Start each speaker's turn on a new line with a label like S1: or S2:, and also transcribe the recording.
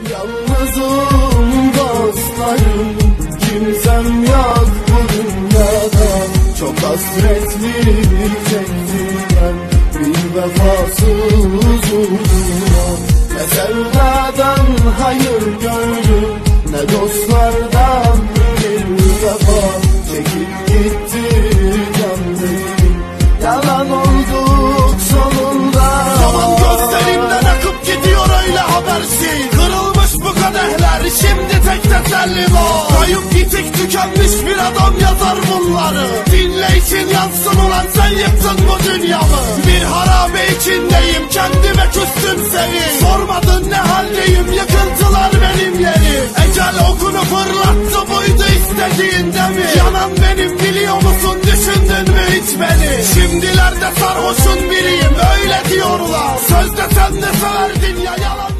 S1: Yalnızım dostlarım, kimsem yok bu dünyada. Çok hasretli çektim bir vefasız uğruna. Ne sevdadan hayır gördüm, ne dostlardan bir vefa. Çekip gitti can benim, yalan olduk sonunda.
S2: Zaman gözlerimden akıp gidiyor öyle habersiz. Kırılmış bu kadehler, şimdi tek teselli var. Kayıp yitik tükenmiş bir adam yazar bunları. Dinle için yansın ulan, sen yıktın bu dünyamı. Bir harabe içindeyim, kendime küstüm seni. Sormadın ne haldeyim, yıkıntılar benim yerim. Ecel okunu fırlattı, buydu istediğin de mi? Yanan benim biliyor musun, düşündün mü hiç beni? Şimdilerde sarhoşun biriyim öyle diyorlar. Sözde sen de severdin ya, yalan.